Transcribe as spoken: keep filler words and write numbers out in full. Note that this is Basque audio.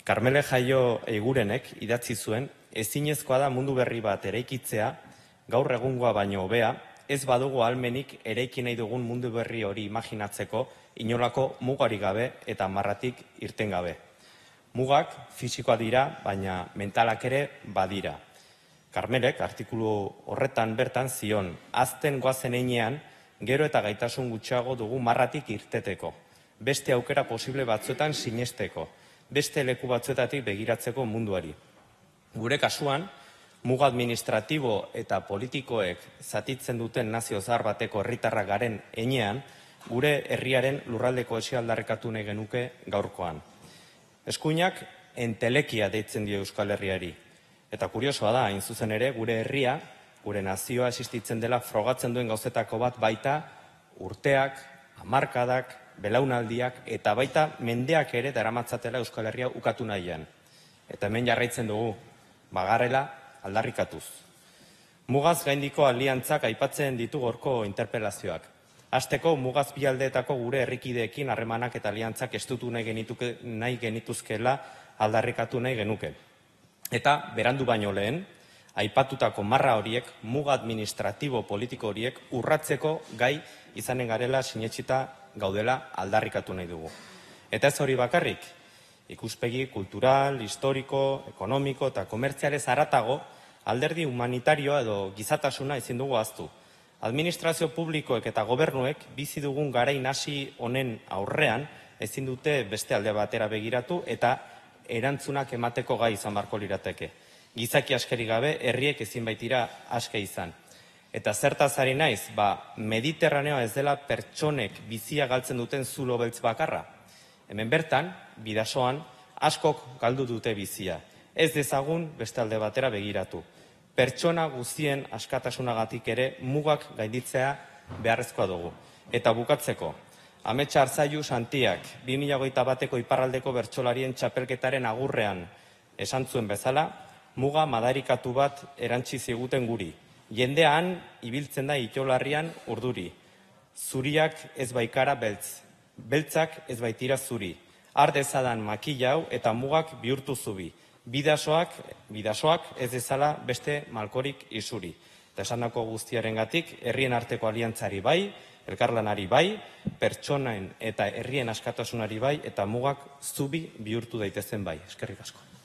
Karmele Jaio Egurenek idatzi zuen, ezinezkoa da mundu berri bat eraikitzea, gaur egungoa baino hobea, ez badugu ahalmenik eraiki nahi dugun mundu berri hori imaginatzeko inolako mugari gabe eta marratik irten gabe. Mugak fisikoa dira, baina mentalak ere badira. Karmelek artikulu horretan bertan zion, azten goazen einean, gero eta gaitasun gutxiago dugu marratik irteteko, beste aukera posible batzuetan sinesteko, beste leku batzuetatik begiratzeko munduari. Gure kasuan, muga administratibo eta politikoek zatitzen duten nazio zahar bateko herritarrak garen heinean, gure herriaren lurraldeko kohesioa aldarrikatu nahi genuke gaurkoan. Eskuinak entelekia deitzen dio Euskal Herriari. Eta kuriosoa da, hain zuzen ere, gure herria, gure nazioa existitzen dela frogatzen duen gauzetako bat baita urteak, hamarkadak, belaunaldiak eta baita mendeak ere daramatzatela Euskal Herria ukatu nahian. Eta hemen jarraitzen dugu, bagarrela aldarrikatuz. Mugaz gaindiko aliantzak aipatzen ditu gorko interpelazioak. Hasteko mugaz bi aldeetako gure herrikideekin harremanak eta aliantzak estutu nahi, genituke, nahi genituzkela aldarrikatu nahi genuke. Eta berandu baino lehen, aipatutako marra horiek, muga administratibo politiko horiek urratzeko gai izanen garela sinetsita gaudela aldarrikatu nahi dugu. Eta ez hori bakarrik, ikuspegi kultural, historiko, ekonomiko eta komertzialez haratago, alderdi humanitarioa edo gizatasuna ezin dugu ahaztu. Administrazio publikoek eta gobernuek bizi dugun garain hasi honen aurrean ezin dute beste alde batera begiratu eta erantzunak emateko gai izan beharko lirateke. Gizaki askeri gabe herriek ezin baitira aske izan. Eta zertaz ari naiz, ba, Mediterraneoa ez dela pertsonek bizia galtzen duten zulo beltz bakarra. Hemen bertan, Bidasoan, askok galdu dute bizia. Ez dezagun beste alde batera begiratu. Pertsona guztien askatasunagatik ere mugak gainditzea beharrezkoa dugu. Eta bukatzeko, Ametsa Arzaiu Santiak, bi mila hogeita bateko iparraldeko bertsolarien txapelketaren agurrean esan zuen bezala, muga madarikatu bat erantzi ziguten guri. Jendean ibiltzen da itolarrian urduri. Zuriak ez baikara beltz, beltzak ez baitira zuri. Har dezadan makila hau eta mugak bihurtu zubi. Bidasoak, bidasoak ez dezala beste malkorik isuri. Eta esandako guztiarengatik herrien arteko aliantzari bai, elkarlanari bai, pertsonaen eta herrien askatasunari bai, eta mugak zubi bihurtu daitezen bai. Eskerrik asko.